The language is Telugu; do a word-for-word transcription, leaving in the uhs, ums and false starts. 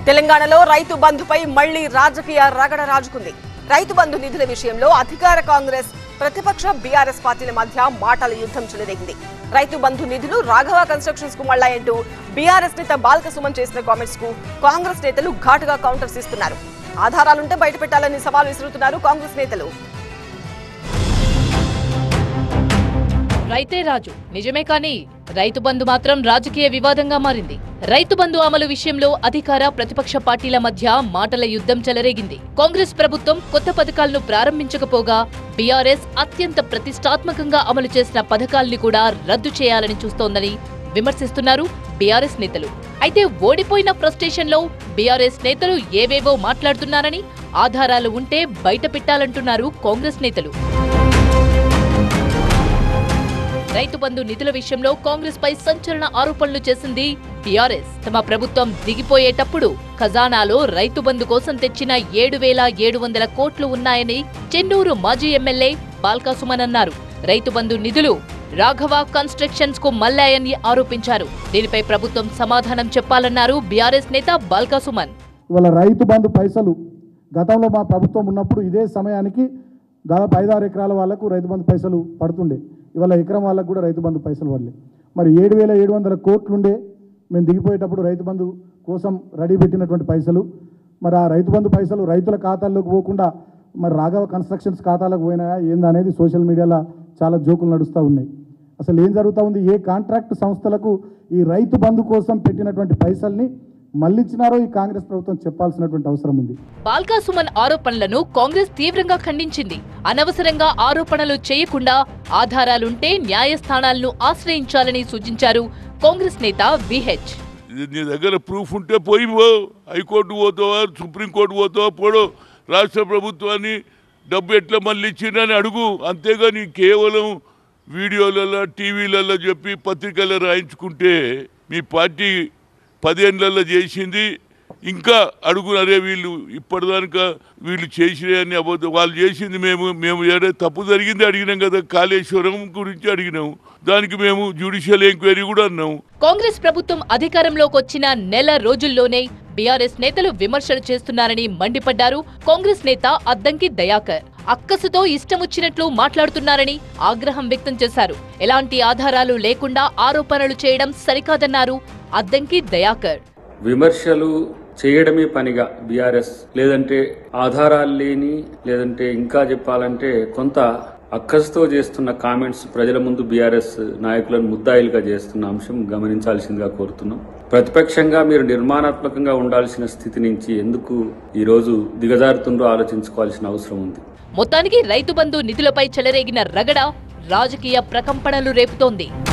తెలంగాణలో రైతు బంధుపై మళ్లీ రాజకీయ రగడ రాజుకుంది. రైతు బంధు నిధుల విషయంలో అధికార కాంగ్రెస్ ప్రతిపక్ష బీఆర్ఎస్ పార్టీల మధ్య మాటల యుద్ధం చెలరేగింది. రైతు బంధు నిధులు రాఘవ కన్స్ట్రక్షన్స్ కు మళ్లాయంటూ బీఆర్ఎస్ నేత బాల్క సుమన్ చేసిన కామెంట్స్ కు కాంగ్రెస్ నేతలు ఘాటుగా కౌంటర్స్ ఇస్తున్నారు. ఆధారాలుంటే బయట పెట్టాలని సవాల్ విసురుతున్నారు కాంగ్రెస్ నేతలు. రైతే రాజు నిజమే, కానీ రైతు బంధు మాత్రం రాజకీయ వివాదంగా మారింది. రైతు బంధు అమలు విషయంలో అధికార ప్రతిపక్ష పార్టీల మధ్య మాటల యుద్ధం చెలరేగింది. కాంగ్రెస్ ప్రభుత్వం కొత్త పథకాలను ప్రారంభించకపోగా బీఆర్ఎస్ అత్యంత ప్రతిష్టాత్మకంగా అమలు చేసిన పథకాల్ని కూడా రద్దు చేయాలని చూస్తోందని విమర్శిస్తున్నారు బీఆర్ఎస్ నేతలు. అయితే ఓడిపోయిన ఫ్రస్ట్రేషన్ లో బీఆర్ఎస్ నేతలు ఏవేవో మాట్లాడుతున్నారని, ఆధారాలు ఉంటే బయట పెట్టాలంటున్నారు కాంగ్రెస్ నేతలు. రైతు బంధు నిధుల విషయంలో కాంగ్రెస్ పై సంచలన ఆరోపణలు చేసింది బీఆర్ఎస్. తమ ప్రభుత్వం దిగిపోయేటప్పుడు ఖజానాలో రైతు బంధు కోసం తెచ్చిన ఏడు వేల ఏడు వందల కోట్లు ఉన్నాయని చెన్నూరు మాజీ ఎమ్మెల్యే బాల్క సుమన్ అన్నారు. రైతు బంధు నిధులు రాఘవ కన్స్ట్రక్షన్స్ కు మళ్లాయని ఆరోపించారు. దీనిపై ప్రభుత్వం సమాధానం చెప్పాలన్నారు బీఆర్ఎస్ నేత బాల్క సుమన్. ఇవాళ రైతు బంధు పైసలు గతంలో మా ప్రభుత్వం ఉన్నప్పుడు ఇదే సమయానికి దాదాపు ఐదారు ఎకరాల వాళ్లకు రైతు బంధు పైసలు పడుతుండే. ఇవాళ ఎకరం వాళ్ళకు కూడా రైతు బంధు పైసలు పడలే. మరి ఏడు వేల ఏడు వందల కోట్లుండే మేము దిగిపోయేటప్పుడు రైతు బంధు కోసం రెడీ పెట్టినటువంటి పైసలు, మరి ఆ రైతు బంధు పైసలు రైతుల ఖాతాల్లోకి పోకుండా మరి రాఘవ కన్స్ట్రక్షన్స్ ఖాతాలకు పోయినాయా ఏందనేది సోషల్ మీడియాలో చాలా జోకులు నడుస్తూ ఉన్నాయి. అసలు ఏం జరుగుతూ ఉంది? ఏ కాంట్రాక్ట్ సంస్థలకు ఈ రైతు బంధు కోసం పెట్టినటువంటి పైసల్ని మళ్లించినారో ఈ కాంగ్రెస్ ప్రభుత్వం చెప్పాల్సినటువంటి అవసరం ఉంది. బాల్క సుమన్ ఆరోపణలను కాంగ్రెస్ తీవ్రంగా ఖండించింది. అనవసరంగా ఆరోపణలు చేయకుండా ఆధారాలుంటే న్యాయస్థానాలను ఆశ్రయించాలని సూచించారు కాంగ్రెస్ నేత విహెచ్. నీ దగ్గర ప్రూఫ్ ఉంటే పోయి హైకోర్టు పోతావా, సుప్రీంకోర్టు పోతావా, పోడు రాష్ట్ర ప్రభుత్వాన్ని డబ్బు ఎట్లా మళ్ళీ ఇచ్చిందని అడుగు. అంతేగాని కేవలం వీడియోలలో టీవీలలో చెప్పి పత్రికల్లో రాయించుకుంటే మీ పార్టీ పదేళ్లలో చేసింది ఇంకా అడుగునరే వీళ్ళు ఇప్పటిదానిక వీళ్ళు చేసినాయని అబద్ధం. వాళ్ళు చేసింది మేము మేము ఏదో తప్పు జరిగింది అడిగినాం కదా, కాళేశ్వరం గురించి అడిగినాము, దానికి మేము జ్యుడిషియల్ ఎంక్వైరీ కూడా అన్నాము. కాంగ్రెస్ ప్రభుత్వం అధికారంలోకి వచ్చిన నెల రోజుల్లోనే బీఆర్ఎస్ నేతలు విమర్శలు చేస్తున్నారని మండిపడ్డారు కాంగ్రెస్ నేత అద్దంకి దయాకర్. అక్కసుతో ఇష్టమొచ్చినట్లు మాట్లాడుతున్నారని ఆగ్రహం వ్యక్తం చేశారు. ఎలాంటి ఆధారాలు లేకుండా ఆరోపణలు చేయడం సరికాదన్నారు అద్దంకి దయాకర్. విమర్శలు చేయడమే పనిగా బీఆర్ఎస్, లేదంటే ఆధారాలు లేని, లేదంటే ఇంకా చెప్పాలంటే కొంత అక్కసుతో చేస్తున్న కామెంట్స్ ప్రజల ముందు బీఆర్ఎస్ నాయకులను ముద్దాయిలుగా చేస్తున్న అంశం గమనించాల్సిందిగా కోరుతున్నాం. ప్రతిపక్షంగా మీరు నిర్మాణాత్మకంగా ఉండాల్సిన స్థితి నుంచి ఎందుకు ఈరోజు దిగజారుతుందో ఆలోచించుకోవాల్సిన అవసరం ఉంది. మొత్తానికి రైతు బంధు నిధులపై చెలరేగిన రగడ రాజకీయ ప్రకంపనలు రేపుతోంది.